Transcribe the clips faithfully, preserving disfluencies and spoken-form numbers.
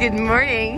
Good morning.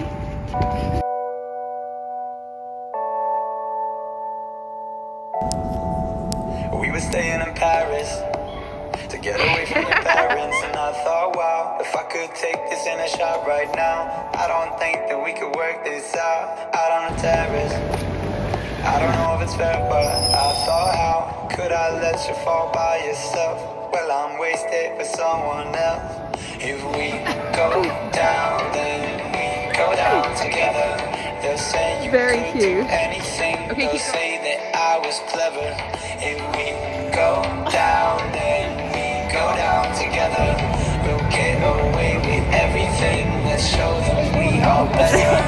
We were staying in Paris to get away from your parents, and I thought, wow, if I could take this in a shot right now, I don't think that we could work this out out on the terrace. I don't know if it's fair, but I thought, how could I let you fall by yourself? Well, I'm wasted for someone else. If we go down, then we go down together. They'll say you Very could cute. do anything. Okay, They'll keep say that I was clever. If we go down, then we go down together. We'll get away with everything. Let's show them we are better.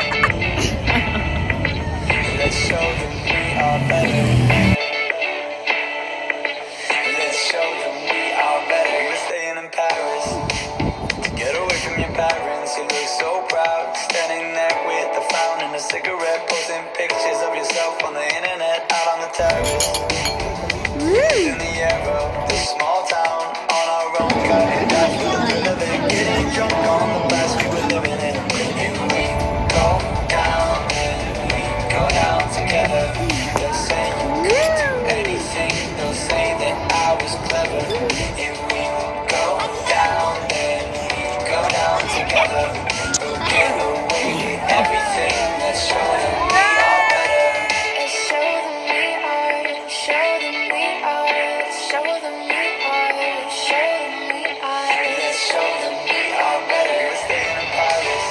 Let's show them we are better. Let's show them we are better. We're staying in Paris to get away from your parents. You look so proud, standing there with the fountain and a cigarette, posting pictures of yourself on the internet, out on the terrace. In the air of this small town, on our own, got it out for the thrill of it, getting drunk on the bus we were living in. If we go down, then we go down together. They'll say you could do anything. They'll say that I was clever. If we go down, then we go down together. We'll get away with everything. Let's show them we are better. Let's show them we are. Show them we are. Show them we are. Show them we are. Let's show them we are better. We're staying in Paris.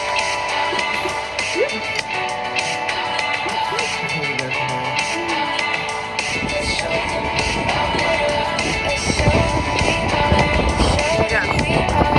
Let's show them we are better. Let's show them we are. Show them we are.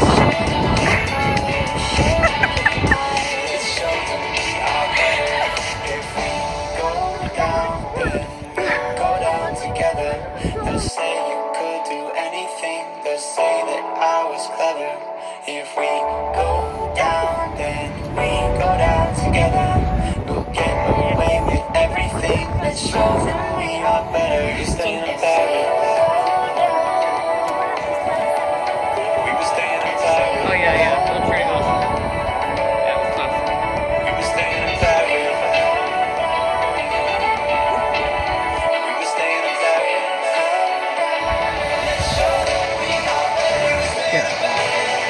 Let's show them we are better. If we go down, then we go down together. They'll say you could do anything. They'll say that I was clever. If we go down, then we go down together. We'll get away with everything. Let's show them we are better. You're staying in Paris. We were staying in Paris. Oh yeah, yeah. We'll trade those. Yeah, that's tough. We were staying in Paris. We were staying in Paris. Let's show them we are better. We were staying in Paris.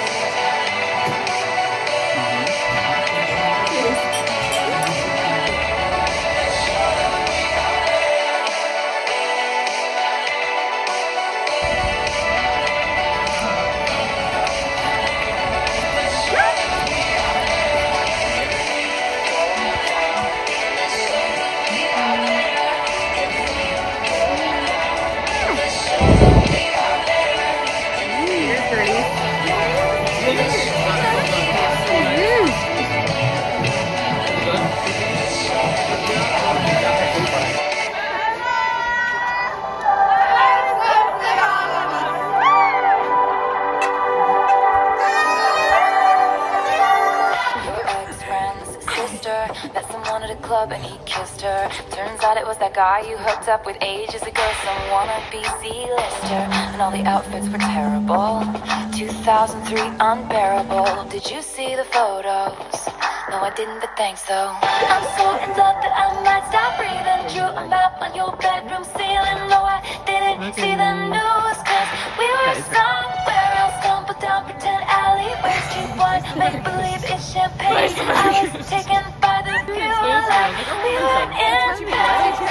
Met someone at a club and he kissed her. Turns out it was that guy you hooked up with ages ago, some wannabe C-lister. And all the outfits were terrible. two thousand three unbearable. Did you see the photos? No, I didn't, but thanks though. I'm so in love that I might stop breathing. Drew a map on your bedroom ceiling. No, I didn't see the news, cause we were somewhere else. Stumbled down pretend alleyways, cheap wine, make believe it's champagne. I was taken by the view, like we were in Paris.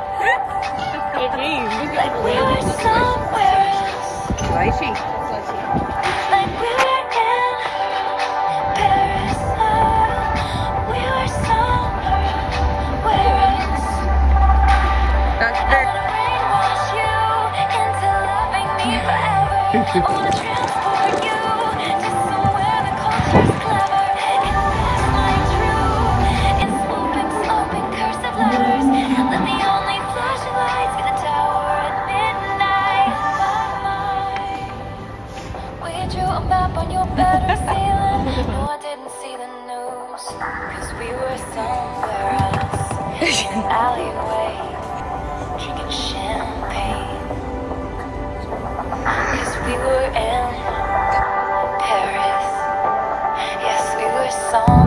Like we were somewhere else. Like we were in Paris. We were somewhere else. That's I very. wanna brainwash you into loving me forever. I wanna transport you to somewhere the culture's clever. And this line true in swooping, sloping, cursive letters. Let the only flashing lights be the tower at midnight. We drew a map on your bedroom ceiling. No, I didn't see the news, cause we were somewhere else. In an alleyway, drinking champagne. Cause we were in Paris. Yes, we were song.